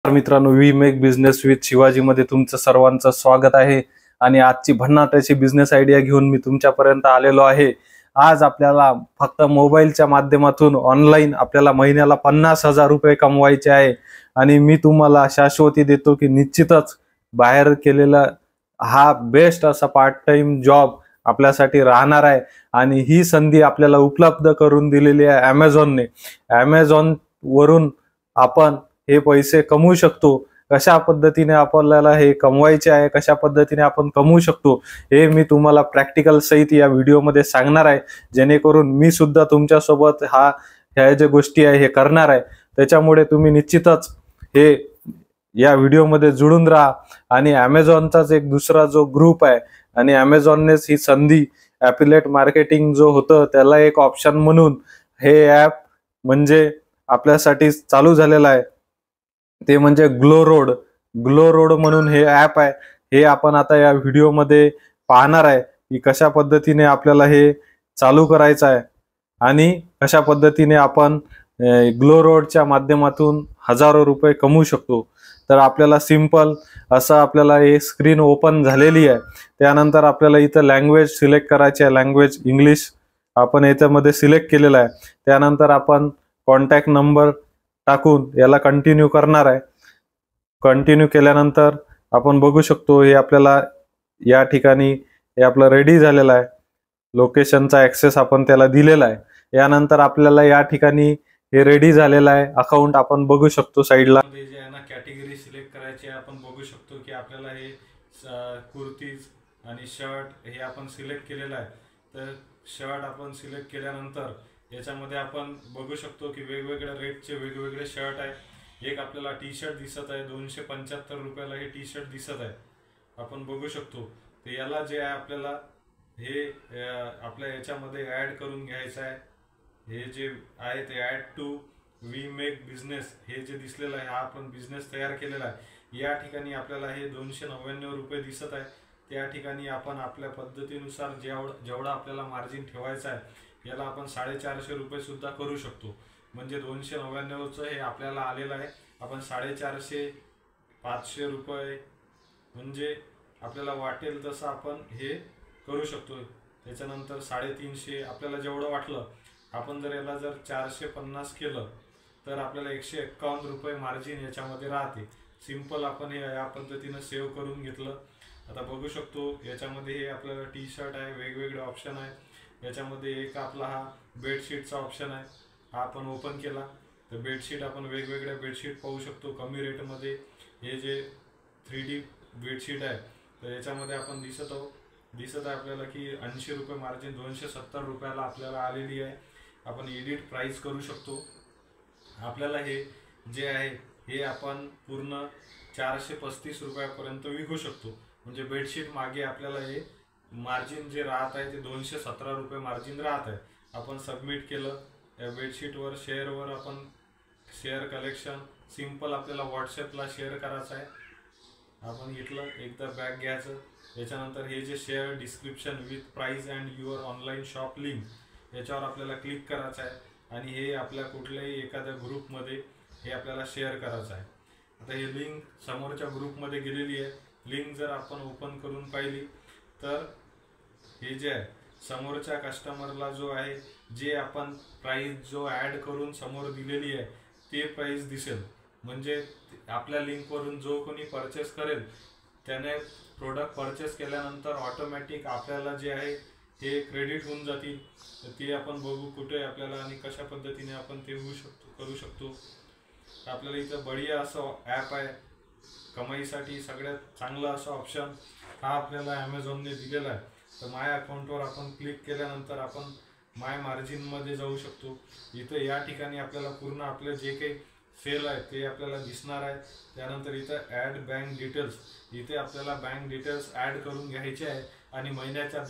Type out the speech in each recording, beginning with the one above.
मित्रांनो, we make business with Shivaji मध्ये तुमचं सर्वांचं स्वागत आहे। आणि आजची भन्नाटाची बिझनेस आयडिया घेऊन मी तुमच्यापर्यंत आलेलो आहे। आज आपल्याला फक्त मोबाईलच्या माध्यमातून ऑनलाईन आपल्याला महिन्याला 50,000 रुपये कमवायचे आहे। आणि मी तुम्हाला शाश्वती देतो की निश्चितच बाहेर केलेला हा बेस्ट असा पार्ट टाइम जॉब आपल्यासाठी राहणार आहे। आणि ही संधी आपल्याला उपलब्ध करून दिलेली आहे Amazonने। Amazon वरून आपण हे पैसे कमवू शकतो। कशा पद्धतीने आपल्याला हे कमवायचे आहे, कशा पद्धतीने आपण कमवू शकतो हे मी तुम्हाला प्रॅक्टिकल सहित या व्हिडिओमध्ये सांगणार आहे, जेणेकरून मी सुद्धा तुमच्या सोबत ह्या जे गोष्टी आहे हे करणार आहे। त्याच्यामुळे तुम्ही निश्चितच हे या व्हिडिओमध्ये जुळून राहा। आणि Amazonचाच एक दुसरा जो ग्रुप आहे आणि Amazonनेच ही संधी ॲफिलिएट मार्केटिंग जो होतं त्याला एक ऑप्शन म्हणून हे ॲप म्हणजे आपल्यासाठी चालू झालेलं आहे, ते म्हणजे ग्लो रोड म्हणून हे ॲप आहे। हे आपण आता या व्हिडिओमध्ये पाहणार आहे की कशा पद्धतीने आपल्याला हे चालू करायचं आहे आणि कशा पद्धतीने आपण ग्लो रोडच्या माध्यमातून हजारो रुपये कमवू शकतो। तर आपल्याला सिंपल असं आपल्याला हे स्क्रीन ओपन झालेली आहे। त्यानंतर आपल्याला इथं लँग्वेज सिलेक्ट करायची आहे, लँग्वेज इंग्लिश आपण याच्यामध्ये सिलेक्ट केलेला आहे। त्यानंतर आपण कॉन्टॅक्ट नंबर टाकून याला कंटिन्यू करणार आहे। कंटिन्यू केल्यानंतर आपण बघू शकतो हे आपल्याला या ठिकाणी हे आपलं रेडी झालेलं आहे। लोकेशनचा ॲक्सेस आपण त्याला दिलेला आहे। यानंतर आपल्याला या ठिकाणी हे रेडी झालेलं आहे अकाउंट आपण बघू शकतो साइडला जे आहे ना कॅटेगरी सिलेक्ट करायची आहे। आपण बघू शकतो की आपल्याला हे कुर्तीज आणि शर्ट हे आपण सिलेक्ट केलेलं आहे। तर शर्ट आपण सिलेक्ट केल्यानंतर याच्यामध्ये आपण बघू शकतो की वेगवेगळ्या रेटचे वेगवेगळे शर्ट आहे। एक आपल्याला टी शर्ट दिसत आहे 275 रुपयाला हे टी शर्ट दिसत आहे, आपण बघू शकतो। तर याला जे आहे आपल्याला हे आपल्या याच्यामध्ये ॲड करून घ्यायचं आहे। हे जे आहे ते add to we make business हे जे दिसलेलं आहे, हा आपण बिझनेस तयार केलेला आहे। या ठिकाणी आपल्याला हे 299 रुपये दिसत आहे। त्या ठिकाणी आपण आपल्या पद्धतीनुसार जेवढा आपल्याला मार्जिन ठेवायचा आहे याला आपण 450 रुपये सुद्धा करू शकतो। म्हणजे 299चं हे आपल्याला आलेलं आहे, आपण 450 500 रुपये म्हणजे आपल्याला वाटेल तसं आपण हे करू शकतो। त्याच्यानंतर 350 आपल्याला जेवढं वाटलं, आपण जर याला 450 केलं तर आपल्याला 151 रुपये मार्जिन याच्यामध्ये राहते। सिंपल आपण हे या पद्धतीनं सेव्ह करून घेतलं। आता बघू शकतो याच्यामध्ये हे आपल्याला टी शर्ट आहे, वेगवेगळे ऑप्शन आहे। याच्यामध्ये एक आपला हा बेडशीटचा ऑप्शन आहे, हा आपण ओपन केला तर बेडशीट आपण वेगवेगळ्या बेडशीट पाहू शकतो कमी रेटमध्ये। हे जे 3D बेडशीट आहे तर याच्यामध्ये आपण दिसत आहे आपल्याला की 80 रुपये मार्जिन 270 रुपयाला आपल्याला आलेली आहे। आपण एडिट प्राइस करू शकतो। आपल्याला हे जे आहे हे आपण पूर्ण 435 रुपयापर्यंत विकू शकतो। म्हणजे बेडशीट मागे आपल्याला हे मार्जिन जे राहत आहे ते 217 रुपये मार्जिन राहत आहे। आपण सबमिट केलं या बेडशीटवर शेअरवर आपण शेअर कलेक्शन सिंपल आपल्याला व्हॉट्सॲपला शेअर करायचं आहे। आपण घेतलं एकदा बॅग घ्यायचं। याच्यानंतर हे जे share description with price and your online shop link याच्यावर आपल्याला क्लिक करायचं आहे आणि हे आपल्या कुठल्याही एखाद्या ग्रुपमध्ये हे आपल्याला शेअर करायचं आहे। आता हे लिंक समोरच्या ग्रुपमध्ये गेलेली आहे। लिंक जर आपण ओपन करून पाहिली तर हे जे आहे समोरच्या कस्टमरला जो आहे जे आपण प्राइस जो ॲड करून समोर दिलेली आहे ते प्राइस दिसेल। म्हणजे आपल्या लिंकवरून जो कोणी परचेस करेल त्याने प्रोडक्ट परचेस केल्यानंतर ऑटोमॅटिक आपल्याला जे आहे हे क्रेडिट होऊन जातील। तर ते आपण बघू कुठे आपल्याला आणि कशा पद्धतीने आपण ते करू शकतो। आपल्याला इथं बढिया असं ॲप आहे, कमाईसाठी सगळ्यात चांगला असा ऑप्शन हा आपल्याला Amazonने दिलेला आहे। तर माय अकाउंटवर आपण क्लिक केल्यानंतर आपण माय मार्जिनमध्ये जाऊ शकतो। इथं या ठिकाणी आपल्याला पूर्ण आपले जे काही सेल आहे ते आपल्याला दिसणार आहे। त्यानंतर इथं ॲड बँक डिटेल्स, इथे आपल्याला बँक डिटेल्स ॲड करून घ्यायचे आहे आणि महिन्याच्या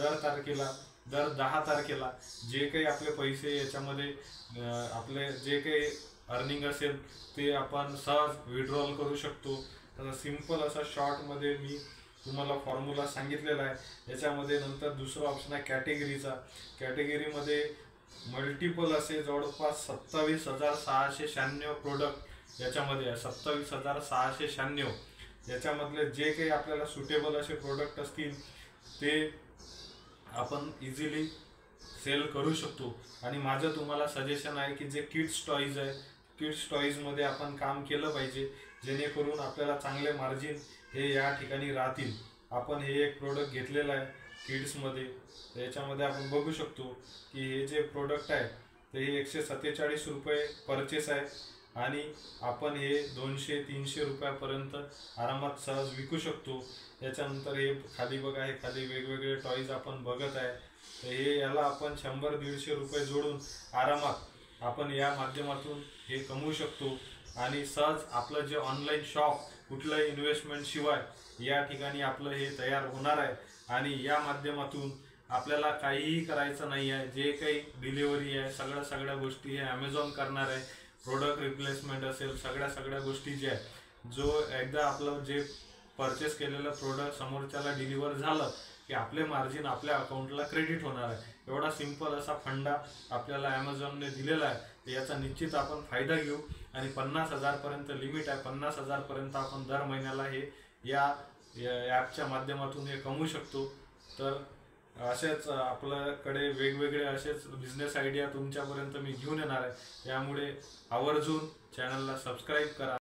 दर 10 तारखेला जे काही आपले पैसे याच्यामध्ये आपले जे काही अर्निंग असेल ते आपण सहज विड्रॉल करू शकतो। तर सिंपल असा शॉर्टमध्ये मी तुम्हाला फॉर्म्युला सांगितलेला आहे। याच्यामध्ये नंतर दुसरा ऑप्शन आहे कॅटेगरीचा। कॅटेगरीमध्ये मल्टिपल असे जवळपास 27,696 प्रोडक्ट याच्यामध्ये 27,696. याच्यामधले जे काही आपल्याला सुटेबल असे प्रोडक्ट असतील ते आपण इझिली सेल करू शकतो. आणि माझं तुम्हाला सजेशन आहे की जे किड्स टॉईज आहे, किड्स टॉईजमध्ये आपण काम केलं पाहिजे, जेणेकरून आपल्याला चांगले मार्जिन हे या ठिकाणी राहतील. आपण हे एक प्रोडक्ट घेतलेलं आहे किड्समध्ये. याच्यामध्ये आपण बघू शकतो की हे जे प्रोडक्ट आहे ते 147 रुपये परचेस आहे आणि आपण हे 200-300 रुपयापर्यंत आरामात सहज विकू शकतो. याच्यानंतर हे खाली बघा, हे खाली वेगवेगळे टॉईज आपण बघत आहे. तर हे याला आपण 100-150 रुपये जोडून आरामात आपण या माध्यमातून हे कमवू शकतो. आणि सहज आपलं जे ऑनलाईन शॉप कुठल्याही इन्व्हेस्टमेंट शिवाय या ठिकाणी आपलं हे तयार होणार आहे. आणि या माध्यमातून आपल्याला काहीही करायचं नाही आहे. जे काही डिलिव्हरी आहे सगळ्या गोष्टी हे ॲमेझॉन करणार आहे. प्रोडक्ट रिप्लेसमेंट असेल, सगळ्या गोष्टी ज्या आहे, जो एकदा आपलं जे परचेस केलेलं प्रोडक्ट समोरच्याला डिलिव्हर झालं की आपले मार्जिन आपल्या अकाउंटला क्रेडिट होणार आहे. एवढा सिंपल असा फंडा आपल्याला ॲमेझॉनने दिलेला आहे. याचा निश्चित आपण फायदा घेऊ. आणि 50,000 पर्यंत लिमिट आहे. 50,000 पर्यंत आपण दर महिन्याला हे या ॲपच्या माध्यमातून हे कमवू शकतो. तर असेच आपल्याकडे वेगवेगळे असेच बिझनेस आयडिया तुमच्यापर्यंत मी घेऊन येणार आहे. त्यामुळे आवर्जून चॅनलला सबस्क्राईब करा.